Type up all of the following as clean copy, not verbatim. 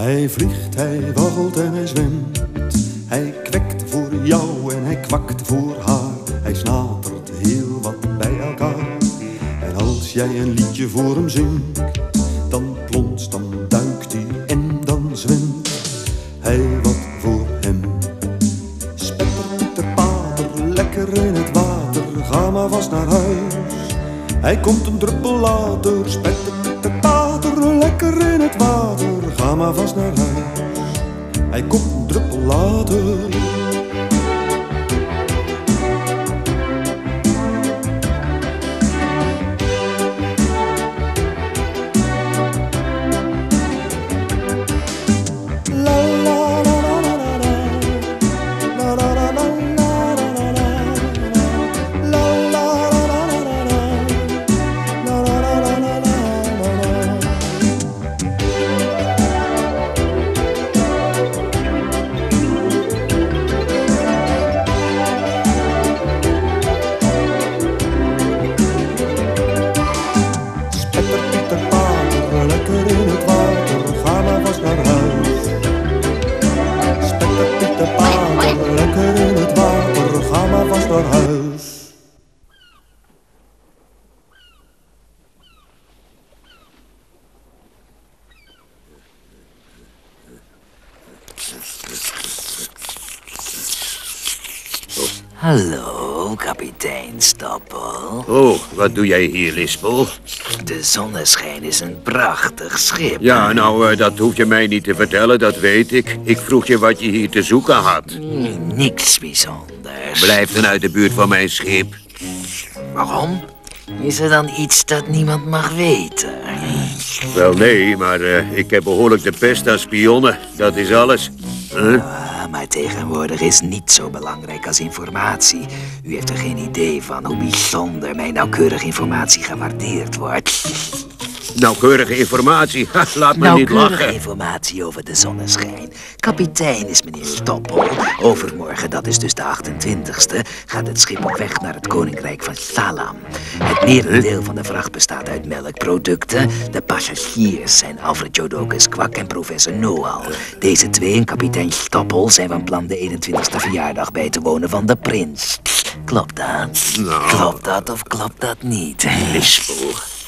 Hij vliegt, hij waggelt en hij zwemt. Hij kwekt voor jou en hij kwakt voor haar. Hij snatert heel wat bij elkaar. En als jij een liedje voor hem zingt, dan plonst, dan duikt hij en dan zwemt hij wat voor hem. Spetter, Pieter, pater, lekker in het water, ga maar vast naar huis. Hij komt een druppel later. Spetter, Pieter, pater, lekker in het water, ga maar vast naar huis. Hij komt een druppel later. Hallo, kapitein Stoppel. Oh, wat doe jij hier, Lispel? De Zonneschijn is een prachtig schip. Ja, nou, dat hoef je mij niet te vertellen, dat weet ik. Ik vroeg je wat je hier te zoeken had. Niks bijzonders. Blijf dan uit de buurt van mijn schip. Waarom? Is er dan iets dat niemand mag weten? Wel, nee, maar ik heb behoorlijk de pest aan spionnen. Dat is alles. Maar tegenwoordig is niet zo belangrijk als informatie. U heeft er geen idee van hoe bijzonder mijn nauwkeurige informatie gewaardeerd wordt. Nauwkeurige informatie? Ha, laat me niet lachen. Nauwkeurige informatie over de zonneschijn. Kapitein is meneer Stoppel. Overmorgen, dat is dus de 28e, gaat het schip op weg naar het koninkrijk van Salam. Het merendeel van de vracht bestaat uit melkproducten. De passagiers zijn Alfred Jodocus Kwak en professor Noal. Deze twee en kapitein Stoppel zijn van plan de 21e verjaardag bij te wonen van de prins. Klopt dat? Nou. Klopt dat of klopt dat niet? Lispel.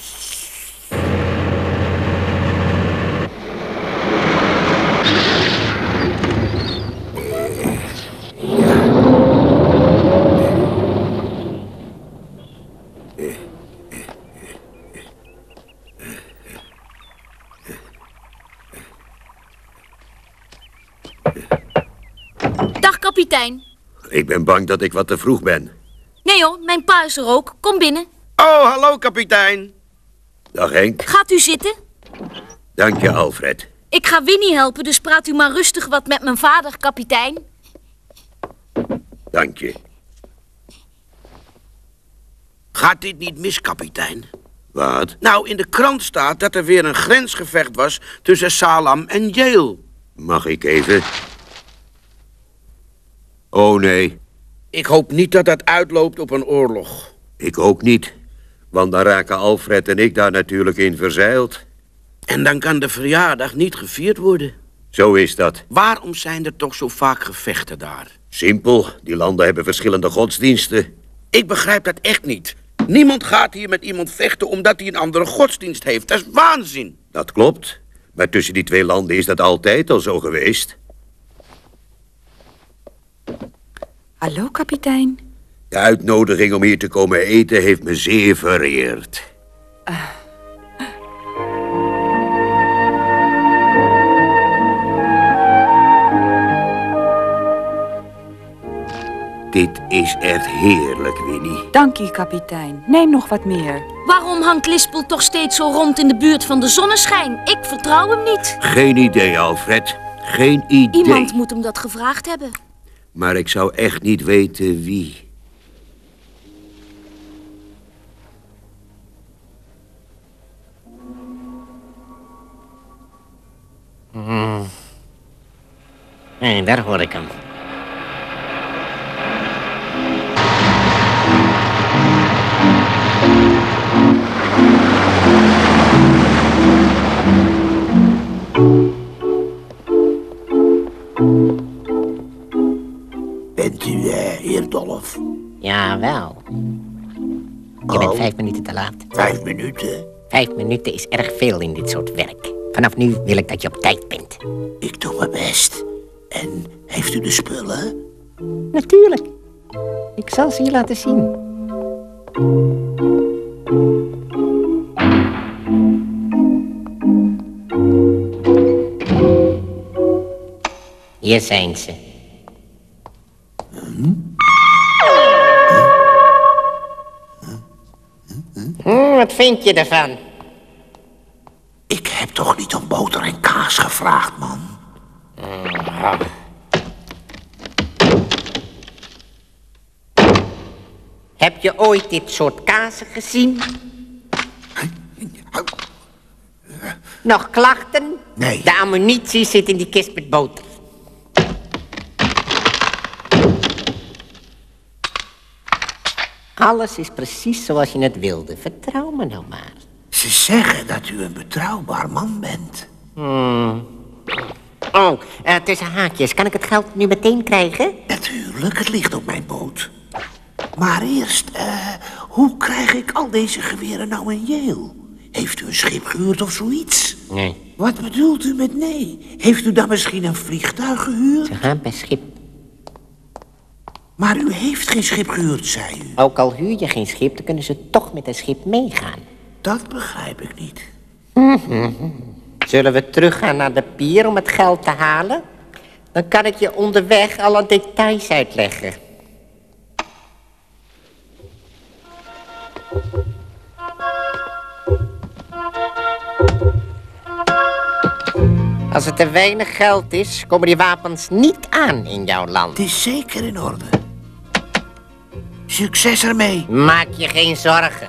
Dag, kapitein. Ik ben bang dat ik wat te vroeg ben. Nee hoor, mijn pa is er ook. Kom binnen. Oh, hallo, kapitein. Dag Henk. Gaat u zitten? Dank je, Alfred. Ik ga Winnie helpen, dus praat u maar rustig wat met mijn vader, kapitein. Dank je. Gaat dit niet mis, kapitein? Wat? Nou, in de krant staat dat er weer een grensgevecht was tussen Salam en Yale. Mag ik even? Oh, nee. Ik hoop niet dat dat uitloopt op een oorlog. Ik ook niet. Want dan raken Alfred en ik daar natuurlijk in verzeild. En dan kan de verjaardag niet gevierd worden. Zo is dat. Waarom zijn er toch zo vaak gevechten daar? Simpel. Die landen hebben verschillende godsdiensten. Ik begrijp dat echt niet. Niemand gaat hier met iemand vechten omdat hij een andere godsdienst heeft. Dat is waanzin. Dat klopt. Maar tussen die twee landen is dat altijd al zo geweest. Hallo, kapitein. De uitnodiging om hier te komen eten heeft me zeer vereerd. Dit is echt heerlijk, Winnie. Dank je, kapitein. Neem nog wat meer. Waarom hangt Lispel toch steeds zo rond in de buurt van de zonneschijn? Ik vertrouw hem niet. Geen idee, Alfred. Geen idee. Iemand moet hem dat gevraagd hebben. Maar ik zou echt niet weten wie. Hé, daar hoor ik hem. Je bent 5 minuten te laat. 5 minuten? 5 minuten is erg veel in dit soort werk. Vanaf nu wil ik dat je op tijd bent. Ik doe mijn best. En heeft u de spullen? Natuurlijk. Ik zal ze je laten zien. Hier zijn ze. Wat vind je ervan? Ik heb toch niet om boter en kaas gevraagd, man? Heb je ooit dit soort kazen gezien? Nog klachten? Nee. De ammunitie zit in die kist met boter. Alles is precies zoals je het wilde. Vertrouw me nou maar. Ze zeggen dat u een betrouwbaar man bent. Oh, tussen haakjes. Kan ik het geld nu meteen krijgen? Natuurlijk, het ligt op mijn boot. Maar eerst, hoe krijg ik al deze geweren nou in Yale? Heeft u een schip gehuurd of zoiets? Nee. Wat bedoelt u met nee? Heeft u dan misschien een vliegtuig gehuurd? Ze gaan per schip. Maar u heeft geen schip gehuurd, zei u. Ook al huur je geen schip, dan kunnen ze toch met een schip meegaan. Dat begrijp ik niet. Zullen we teruggaan naar de pier om het geld te halen? Dan kan ik je onderweg alle details uitleggen. Als het te weinig geld is, komen die wapens niet aan in jouw land. Het is zeker in orde. Succes ermee. Maak je geen zorgen.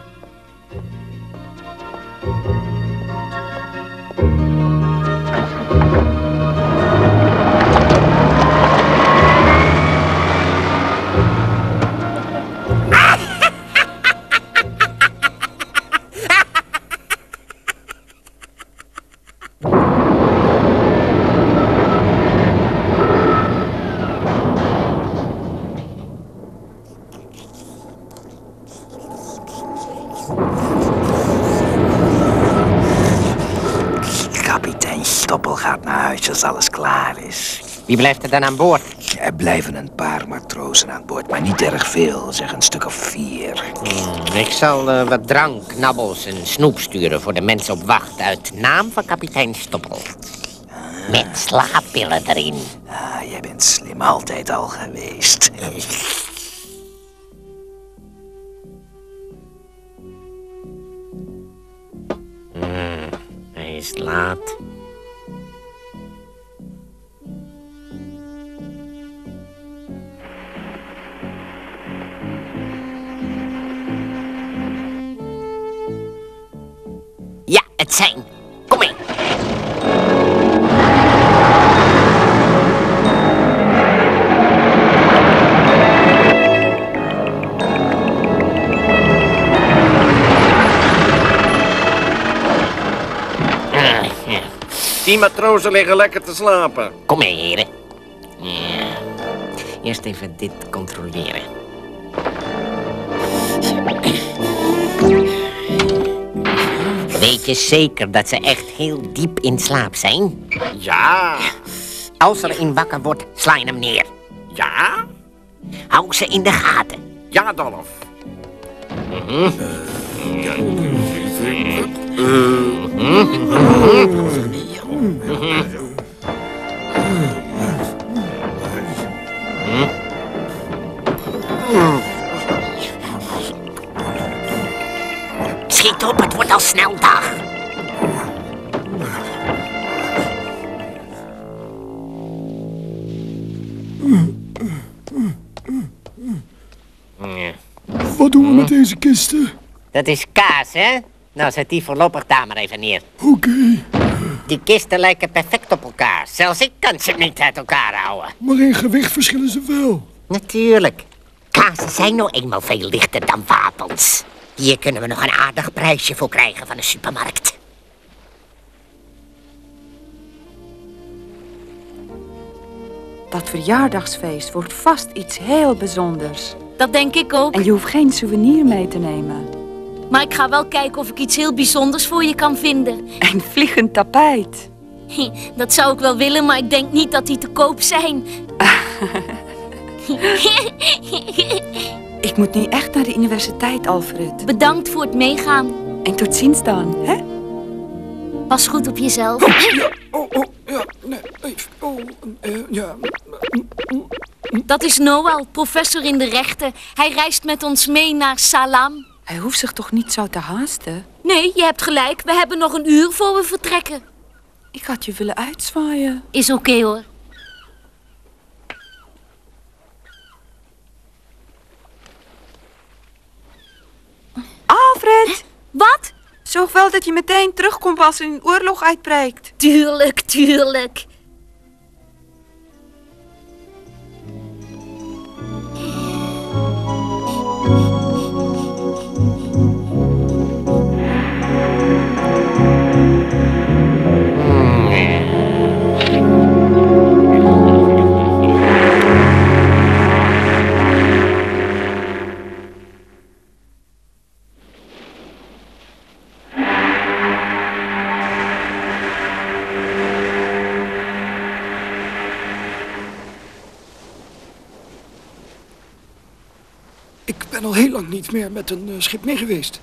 Kapitein Stoppel gaat naar huis als alles klaar is. Wie blijft er dan aan boord? Er blijven een paar matrozen aan boord, maar niet erg veel. Zeg een stuk of 4. Ik zal wat drank, knabbels en snoep sturen voor de mensen op wacht uit naam van kapitein Stoppel. Met slaappillen erin. Ah, jij bent slim, altijd al geweest. Hij is laat. Ja, het zijn. Kom in. Die matrozen liggen lekker te slapen. Kom mee, heren. Ja. Eerst even dit controleren. Weet je zeker dat ze echt heel diep in slaap zijn? Ja. Als er een wakker wordt, sla je hem neer. Ja? Hou ze in de gaten. Ja, Dolf. Schiet op, het wordt al snel dag. Wat doen we met deze kisten? Dat is kaas, hè? Nou, zet die voorlopig daar maar even neer. Oké, Die kisten lijken perfect op elkaar. Zelfs ik kan ze niet uit elkaar houden. maar in gewicht verschillen ze wel. Natuurlijk. Kazen zijn nou eenmaal veel lichter dan wapens. Hier kunnen we nog een aardig prijsje voor krijgen van de supermarkt. Dat verjaardagsfeest wordt vast iets heel bijzonders. Dat denk ik ook. En je hoeft geen souvenir mee te nemen. Maar ik ga wel kijken of ik iets heel bijzonders voor je kan vinden. Een vliegend tapijt. Dat zou ik wel willen, maar ik denk niet dat die te koop zijn. Ik moet nu echt naar de universiteit, Alfred. Bedankt voor het meegaan. En tot ziens dan, hè? Pas goed op jezelf. Ja. Dat is Noël, professor in de rechten. Hij reist met ons mee naar Salam. Hij hoeft zich toch niet zo te haasten? Nee, je hebt gelijk. We hebben nog een uur voor we vertrekken. Ik had je willen uitzwaaien. Is oké, hoor. Alfred! Wat? Zorg wel dat je meteen terugkomt als er een oorlog uitbreekt. Tuurlijk, tuurlijk. Ik ben al heel lang niet meer met een schip mee geweest.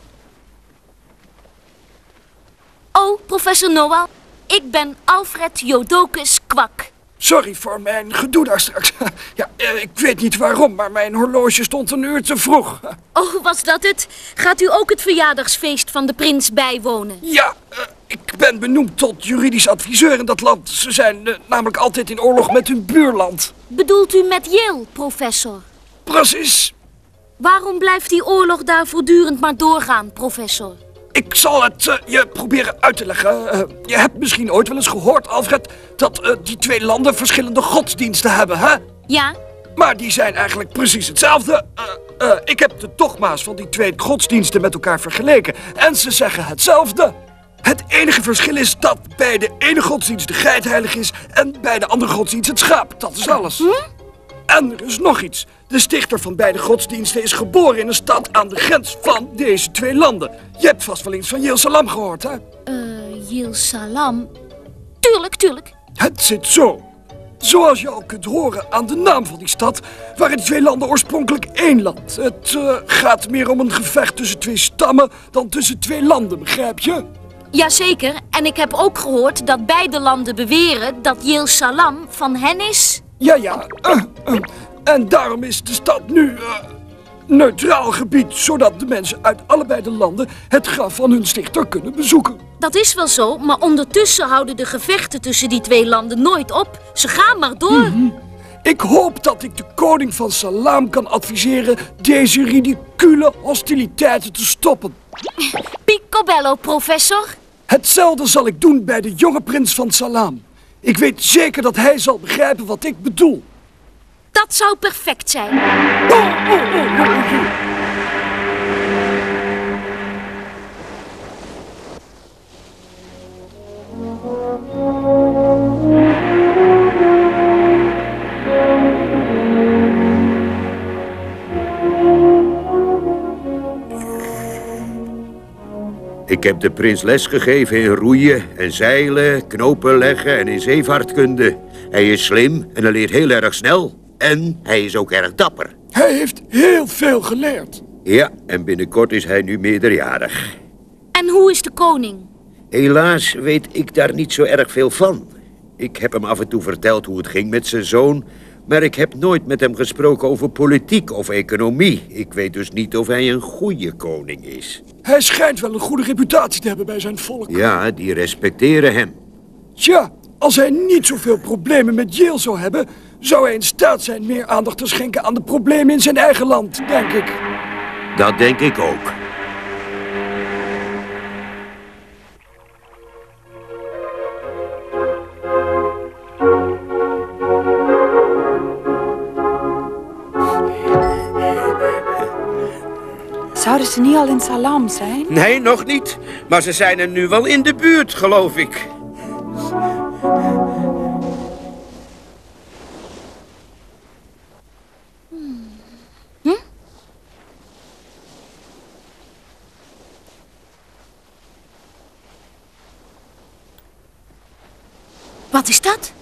Oh, professor Noël. Ik ben Alfred Jodocus Kwak. Sorry voor mijn gedoe daar straks. Ja, ik weet niet waarom, maar mijn horloge stond een uur te vroeg. Oh, was dat het? Gaat u ook het verjaardagsfeest van de prins bijwonen? Ja, ik ben benoemd tot juridisch adviseur in dat land. Ze zijn namelijk altijd in oorlog met hun buurland. Bedoelt u met Yale, professor? Precies. Waarom blijft die oorlog daar voortdurend maar doorgaan, professor? Ik zal het je proberen uit te leggen. Je hebt misschien ooit wel eens gehoord, Alfred, dat die twee landen verschillende godsdiensten hebben, hè? Ja? Maar die zijn eigenlijk precies hetzelfde. Ik heb de dogma's van die twee godsdiensten met elkaar vergeleken. En ze zeggen hetzelfde. Het enige verschil is dat bij de ene godsdienst de geit heilig is en bij de andere godsdienst het schaap. Dat is alles. En er is nog iets. De stichter van beide godsdiensten is geboren in een stad aan de grens van deze twee landen. Je hebt vast wel eens van Yale Salam gehoord, hè? Yale Salam? Tuurlijk, tuurlijk. Het zit zo. Zoals je al kunt horen aan de naam van die stad, waren die twee landen oorspronkelijk één land. Het gaat meer om een gevecht tussen twee stammen dan tussen twee landen, begrijp je? Jazeker, en ik heb ook gehoord dat beide landen beweren dat Yale Salam van hen is. Ja. En daarom is de stad nu neutraal gebied, zodat de mensen uit allebei de landen het graf van hun stichter kunnen bezoeken. Dat is wel zo, maar ondertussen houden de gevechten tussen die twee landen nooit op. Ze gaan maar door. Ik hoop dat ik de koning van Salam kan adviseren deze ridicule hostiliteiten te stoppen. Picobello, professor. Hetzelfde zal ik doen bij de jonge prins van Salam. Ik weet zeker dat hij zal begrijpen wat ik bedoel. Dat zou perfect zijn. Ik heb de prins les gegeven in roeien en zeilen, knopen leggen en in zeevaartkunde. Hij is slim en hij leert heel erg snel. En hij is ook erg dapper. Hij heeft heel veel geleerd. Ja, en binnenkort is hij nu meerderjarig. En hoe is de koning? Helaas weet ik daar niet zo erg veel van. Ik heb hem af en toe verteld hoe het ging met zijn zoon, maar ik heb nooit met hem gesproken over politiek of economie. Ik weet dus niet of hij een goede koning is. Hij schijnt wel een goede reputatie te hebben bij zijn volk. Ja, die respecteren hem. Tja, als hij niet zoveel problemen met Yale zou hebben, zou hij in staat zijn meer aandacht te schenken aan de problemen in zijn eigen land, denk ik. Dat denk ik ook. Zouden ze niet al in Salam zijn? Nee, nog niet. Maar ze zijn er nu wel in de buurt, geloof ik. Wat is dat?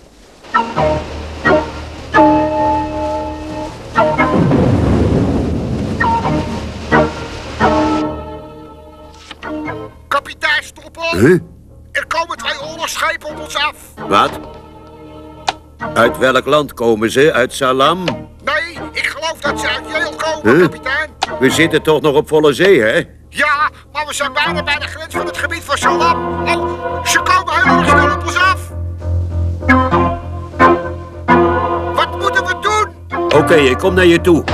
Kapitein Stoppel! Huh? Er komen 2 oorlogsschepen op ons af. Wat? Uit welk land komen ze? Uit Salam? Nee, ik geloof dat ze uit Yale komen, kapitein. We zitten toch nog op volle zee, hè? Ja, maar we zijn bijna bij de grens van het gebied van Salam. Oh, ze komen heel erg snel op ons af. Wat moeten we doen? Oké, ik kom naar je toe.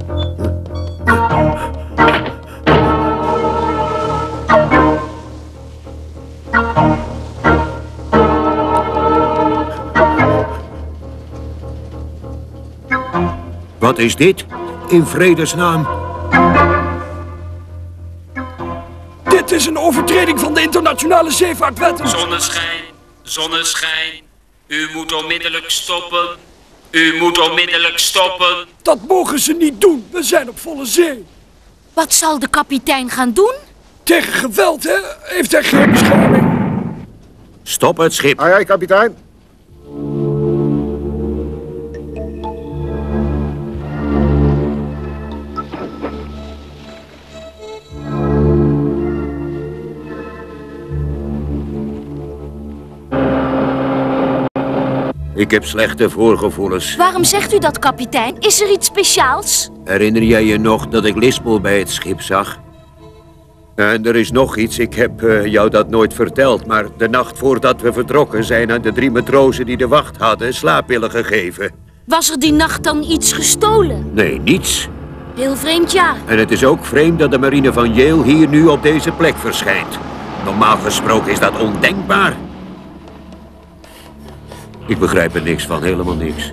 Wat is dit? In vredesnaam. Dit is een overtreding van de internationale zeevaartwetten. Zonneschijn, zonneschijn. U moet onmiddellijk stoppen. U moet onmiddellijk stoppen. Dat mogen ze niet doen. We zijn op volle zee. Wat zal de kapitein gaan doen? Tegen geweld, hè? Heeft hij geen bescherming. Stop het schip. Aye, aye, kapitein. Ik heb slechte voorgevoelens. Waarom zegt u dat, kapitein? Is er iets speciaals? Herinner jij je nog dat ik Lispel bij het schip zag? En er is nog iets, ik heb jou dat nooit verteld, maar de nacht voordat we vertrokken zijn aan de 3 matrozen die de wacht hadden slaappillen gegeven. Was er die nacht dan iets gestolen? Nee, niets. Heel vreemd, ja. En het is ook vreemd dat de marine van Yale hier nu op deze plek verschijnt. Normaal gesproken is dat ondenkbaar. Ik begrijp er niks van, helemaal niks.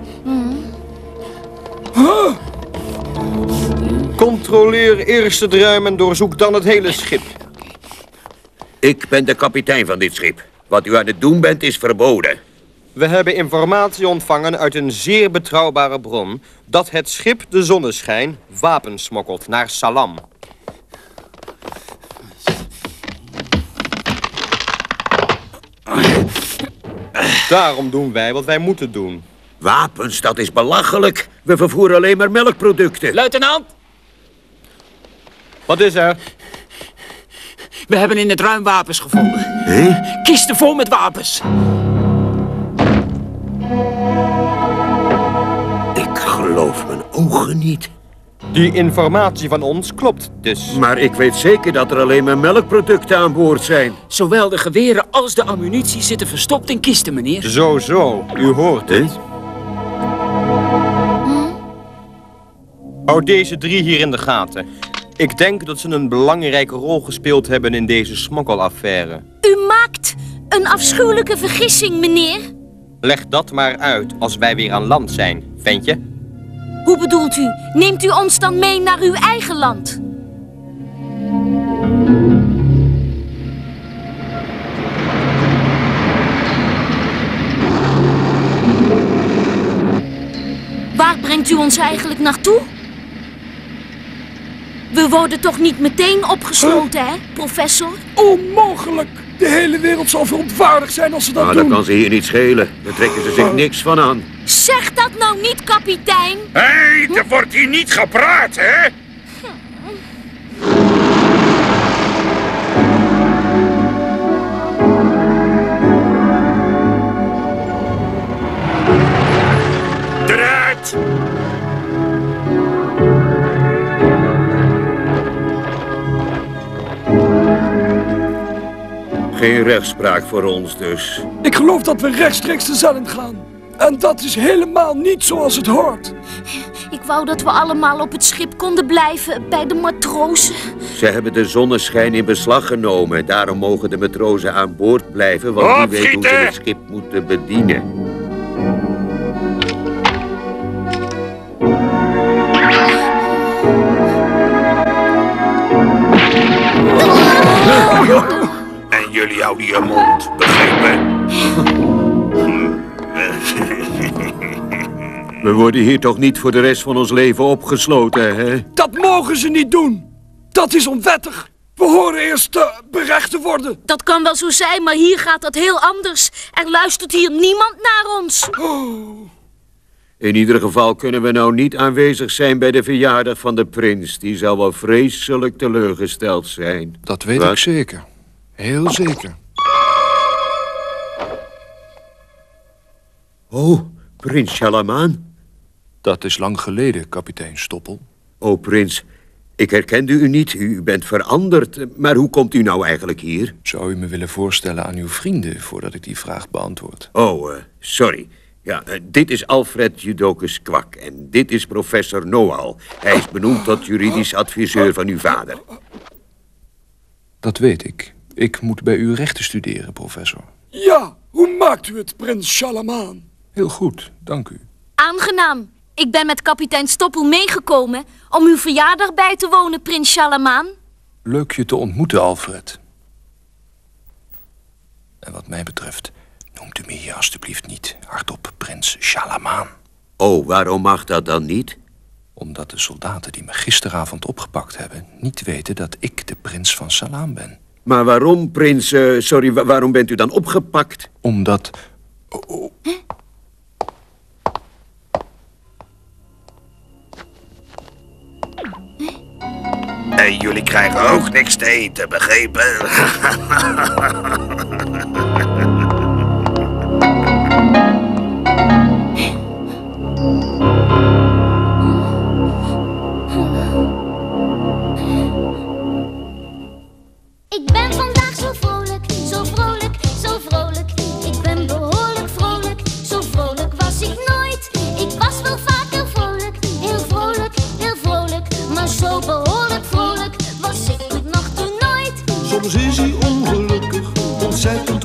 Controleer eerst het ruim en doorzoek dan het hele schip. Ik ben de kapitein van dit schip. Wat u aan het doen bent is verboden. We hebben informatie ontvangen uit een zeer betrouwbare bron dat het schip de Zonneschijn wapens smokkelt naar Salam. Daarom doen wij wat wij moeten doen. Wapens, dat is belachelijk. We vervoeren alleen maar melkproducten. Luitenant! Wat is er? We hebben in het ruim wapens gevonden. Hé? Kisten vol met wapens. Ik geloof mijn ogen niet. Die informatie van ons klopt dus. Maar ik weet zeker dat er alleen maar melkproducten aan boord zijn. Zowel de geweren als de ammunitie zitten verstopt in kisten, meneer. Zo, u hoort het. Houd deze 3 hier in de gaten. Ik denk dat ze een belangrijke rol gespeeld hebben in deze smokkelaffaire. U maakt een afschuwelijke vergissing, meneer. Leg dat maar uit als wij weer aan land zijn, ventje. Hoe bedoelt u? Neemt u ons dan mee naar uw eigen land? Waar brengt u ons eigenlijk naartoe? We worden toch niet meteen opgesloten, hè, professor? Onmogelijk! De hele wereld zal verontwaardigd zijn als ze dat doen. Dat kan ze hier niet schelen. Daar trekken ze zich niks van aan. Zeg dat nou niet, kapitein. Hé, er wordt hier niet gepraat, hè? Eruit! Geen rechtspraak voor ons dus. Ik geloof dat we rechtstreeks de cel in gaan. En dat is helemaal niet zoals het hoort. Ik wou dat we allemaal op het schip konden blijven bij de matrozen. Ze hebben de zonneschijn in beslag genomen. Daarom mogen de matrozen aan boord blijven, want die weet hoe ze het schip moeten bedienen. En jullie houden je mond, begrepen? We worden hier toch niet voor de rest van ons leven opgesloten, hè? Dat mogen ze niet doen. Dat is onwettig. We horen eerst berecht te worden. Dat kan wel zo zijn, maar hier gaat dat heel anders. Er luistert hier niemand naar ons. Oh. In ieder geval kunnen we nou niet aanwezig zijn bij de verjaardag van de prins. Die zal wel vreselijk teleurgesteld zijn. Dat weet ik zeker. Heel zeker. Oh, prins Shalaman? Dat is lang geleden, kapitein Stoppel. Oh, prins, ik herkende u niet. U bent veranderd. Maar hoe komt u nou eigenlijk hier? Zou u me willen voorstellen aan uw vrienden voordat ik die vraag beantwoord? Oh, sorry. Ja, dit is Alfred Judocus Kwak en dit is professor Noal. Hij is benoemd tot juridisch adviseur van uw vader. Dat weet ik. Ik moet bij u rechten studeren, professor. Ja, hoe maakt u het, prins Shalaman? Heel goed, dank u. Aangenaam. Ik ben met kapitein Stoppel meegekomen om uw verjaardag bij te wonen, prins Shalaman. Leuk je te ontmoeten, Alfred. En wat mij betreft, noemt u me hier alstublieft niet hardop prins Shalaman. Oh, waarom mag dat dan niet? Omdat de soldaten die me gisteravond opgepakt hebben niet weten dat ik de prins van Salam ben. Maar waarom, prins... waarom bent u dan opgepakt? Omdat... En jullie krijgen ook niks te eten, begrepen? Ik ben vandaag zo vrolijk, zo vrolijk, zo vrolijk. Ik ben behoorlijk vrolijk, zo vrolijk was ik nooit. Ik was wel vaker vrolijk, heel vrolijk, heel vrolijk. Maar zo behoorlijk vrolijk was ik het nog toen nooit. Soms is hij ongelukkig, ontzettend